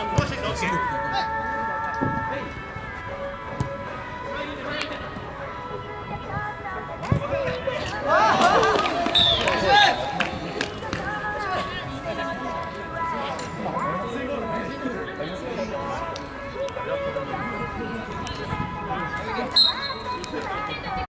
飛ばしてきた。オッケー。